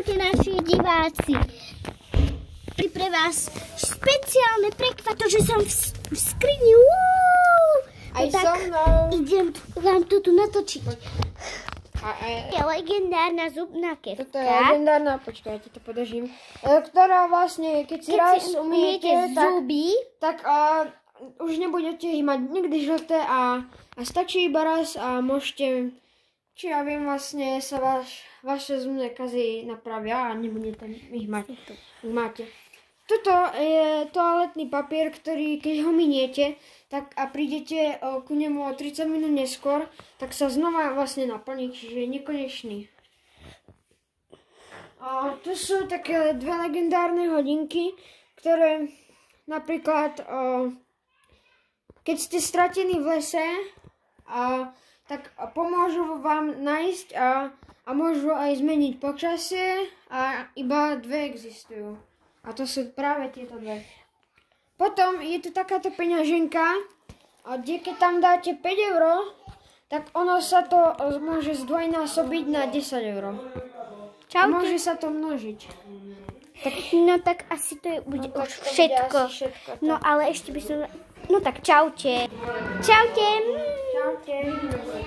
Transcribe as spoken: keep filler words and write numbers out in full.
Čaute naši diváci. Pre vás špeciálne prekvato, že som v, v skrini. Aj no so mnou. Idem vám to tu natočiť. A, a, je legendárna zubná kefka. Toto je legendárna, počkajte, to podržím. E, ktorá vlastne, keď si keď raz si umiete, umiete tak, zuby, tak a, už nebudete ich mať nikdy žlté a, a stačí iba raz a môžete, či ja viem, vlastne sa vaš, vaše zubné kazy napravia a nebudete ich mať. Ich máte. Toto je toaletný papier, ktorý keď ho miniete, tak a prídete o, ku nemu o tridsať minút neskôr, tak sa znova vlastne naplní, čiže je nekonečný. A tu sú také dve legendárne hodinky, ktoré napríklad, o, keď ste stratení v lese, a, tak pomôžu vám nájsť a, a môžu aj zmeniť počasie a iba dve existujú. A to sú práve tieto dve. Potom je tu takáto peňaženka, a kde keď tam dáte päť eur, tak ono sa to môže zdvojnásobiť na desať eur. A môže sa to množiť. Tak, no tak asi to je, bude No, už tak to bude všetko. asi všetko, tak. No ale ešte by som... No tak čaute. Čaute. Čaute.